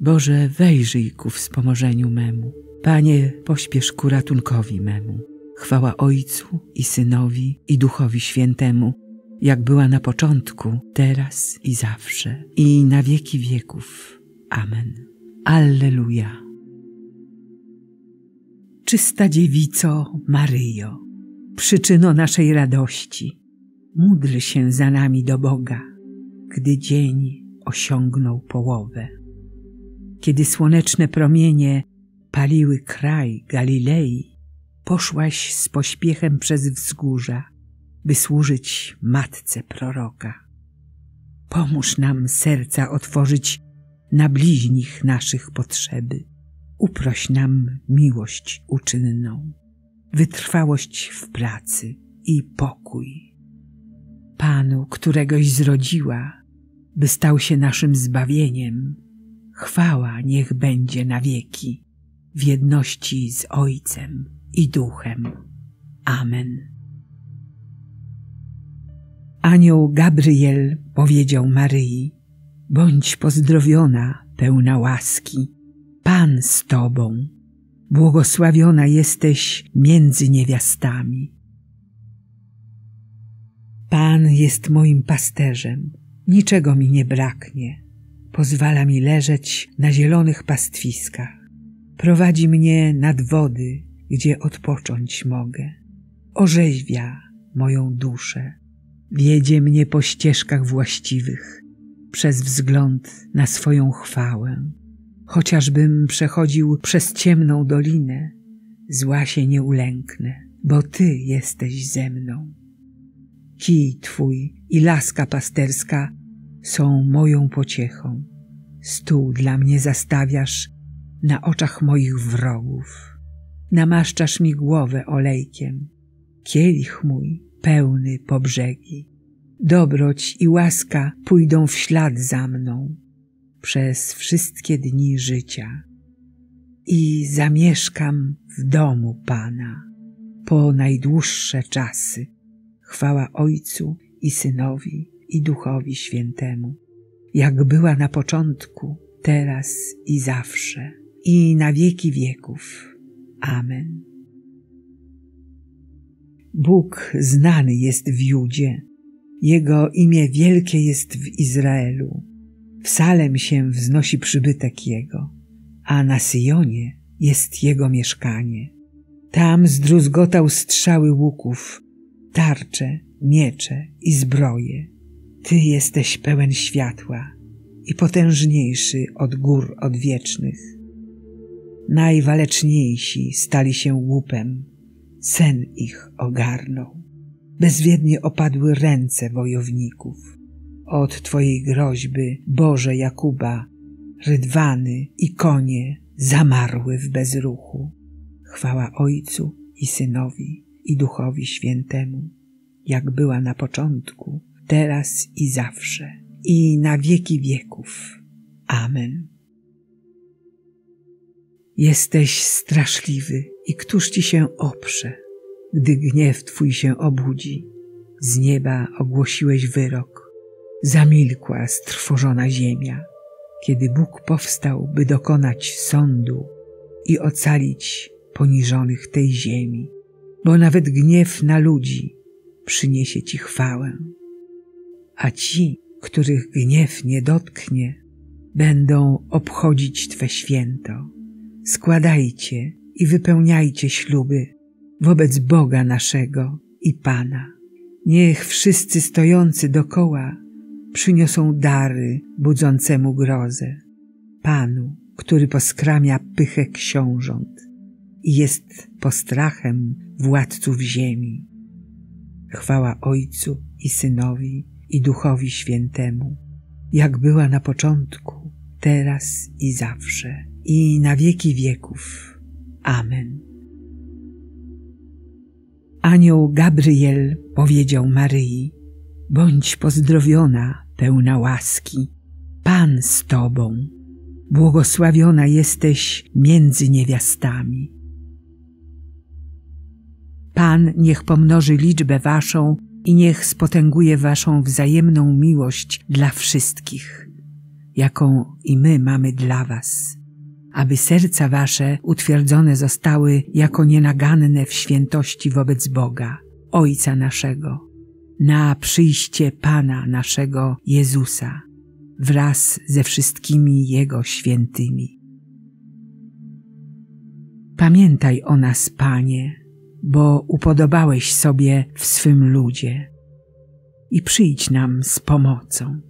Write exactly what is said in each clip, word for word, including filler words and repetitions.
Boże, wejrzyj ku wspomożeniu memu. Panie, pośpiesz ku ratunkowi memu. Chwała Ojcu i Synowi i Duchowi Świętemu, jak była na początku, teraz i zawsze, i na wieki wieków. Amen. Alleluja. Czysta Dziewico Maryjo, przyczyno naszej radości, módl się za nami do Boga, gdy dzień osiągnął połowę. Kiedy słoneczne promienie paliły kraj Galilei, poszłaś z pośpiechem przez wzgórza, by służyć Matce Proroka. Pomóż nam serca otworzyć na bliźnich naszych potrzeby. Uproś nam miłość uczynną, wytrwałość w pracy i pokój. Panu, któregoś zrodziła, by stał się naszym zbawieniem, chwała niech będzie na wieki, w jedności z Ojcem i Duchem. Amen. Anioł Gabriel powiedział Maryi: bądź pozdrowiona, pełna łaski, Pan z Tobą, błogosławiona jesteś między niewiastami. Pan jest moim pasterzem, niczego mi nie braknie. Pozwala mi leżeć na zielonych pastwiskach. Prowadzi mnie nad wody, gdzie odpocząć mogę. Orzeźwia moją duszę. Wiedzie mnie po ścieżkach właściwych, przez wzgląd na swoją chwałę. Chociażbym przechodził przez ciemną dolinę, zła się nie ulęknę, bo Ty jesteś ze mną. Kij Twój i laska pasterska są moją pociechą. Stół dla mnie zastawiasz na oczach moich wrogów. Namaszczasz mi głowę olejkiem, kielich mój pełny po brzegi. Dobroć i łaska pójdą w ślad za mną przez wszystkie dni życia i zamieszkam w domu Pana po najdłuższe czasy. Chwała Ojcu i Synowi i Duchowi Świętemu, jak była na początku, teraz i zawsze, i na wieki wieków. Amen. Bóg znany jest w Judzie, Jego imię wielkie jest w Izraelu. W Salem się wznosi przybytek Jego, a na Syjonie jest Jego mieszkanie. Tam zdruzgotał strzały łuków, tarcze, miecze i zbroje. Ty jesteś pełen światła i potężniejszy od gór odwiecznych. Najwaleczniejsi stali się łupem, sen ich ogarnął. Bezwiednie opadły ręce wojowników. Od Twojej groźby, Boże Jakuba, rydwany i konie zamarły w bezruchu. Chwała Ojcu i Synowi i Duchowi Świętemu, jak była na początku, teraz i zawsze, i na wieki wieków. Amen. Jesteś straszliwy i któż Ci się oprze, gdy gniew Twój się obudzi. Z nieba ogłosiłeś wyrok, zamilkła strwożona ziemia, kiedy Bóg powstał, by dokonać sądu i ocalić poniżonych tej ziemi, bo nawet gniew na ludzi przyniesie Ci chwałę, a ci, których gniew nie dotknie, będą obchodzić Twe święto. Składajcie i wypełniajcie śluby wobec Boga naszego i Pana. Niech wszyscy stojący dokoła przyniosą dary budzącemu grozę, Panu, który poskramia pychę książąt i jest postrachem władców ziemi. Chwała Ojcu i Synowi i Duchowi Świętemu, jak była na początku, teraz i zawsze, i na wieki wieków. Amen. Anioł Gabriel powiedział Maryi: bądź pozdrowiona, pełna łaski, Pan z Tobą, błogosławiona jesteś między niewiastami. Pan niech pomnoży liczbę Waszą i niech spotęguje Waszą wzajemną miłość dla wszystkich, jaką i my mamy dla was, aby serca wasze utwierdzone zostały jako nienaganne w świętości wobec Boga, Ojca naszego, na przyjście Pana naszego Jezusa, wraz ze wszystkimi Jego świętymi. Pamiętaj o nas, Panie, bo upodobałeś sobie w swym ludzie i przyjdź nam z pomocą.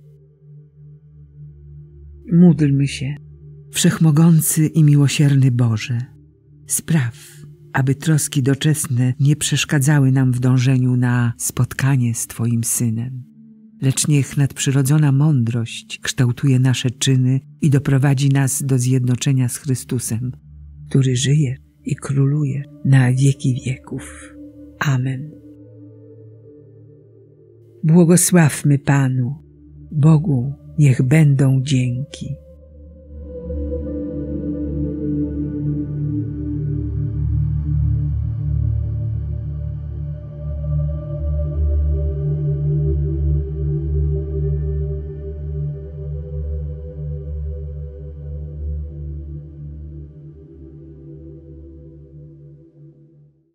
Módlmy się. Wszechmogący i miłosierny Boże, spraw, aby troski doczesne nie przeszkadzały nam w dążeniu na spotkanie z Twoim Synem, lecz niech nadprzyrodzona mądrość kształtuje nasze czyny i doprowadzi nas do zjednoczenia z Chrystusem, który żyje i króluje na wieki wieków. Amen. Błogosławmy Panu, Bogu niech będą dzięki.